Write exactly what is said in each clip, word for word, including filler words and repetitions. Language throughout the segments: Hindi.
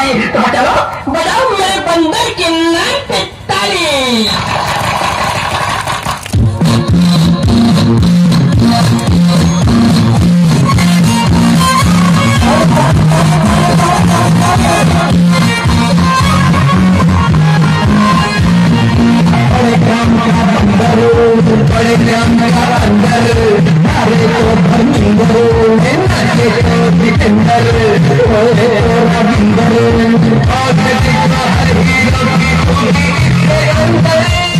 है। तो चलो बजाओ मेरे बंदर के नाम पे ताली। बड़े ग्राम का बंदर, बड़े ग्राम का बंदर, नारे तो धर्मिंदर, नाचे तो सिकंदर, ओए रविंदर, और दिखा हर हीरो की खूबी के अंदर।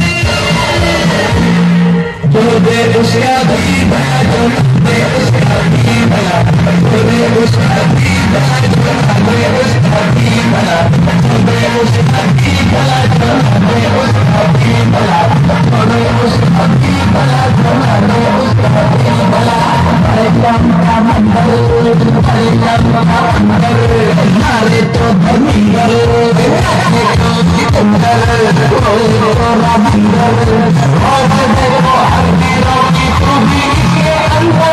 जो दे उसका भी भला, जो दे उसका भी भला, जो दे उसका भी भला, जो दे उसका भी भला, जो दे उसका भी भला, जो दे उसका भी भला, जो दे उसका भी भला, जो दे उसका भी भला। बड़े ग्राम का बंदर, बड़े ग्राम का बंदर, नारे तो धर्मिंदर, नाचे तो सिकंदर, ओए रविंदर, और देखो हर हीरो की खूबी के अंदर।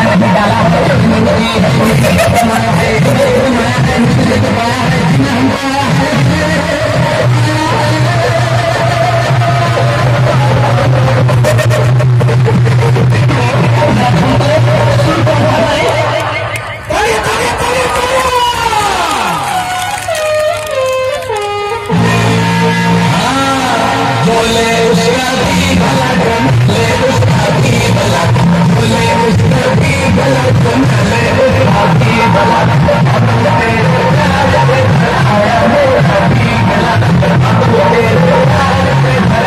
डाला बोले उसका भी भला ले उसका भी भला बोले उसका भी भला ले उसका भी भला आया मेरा भी भला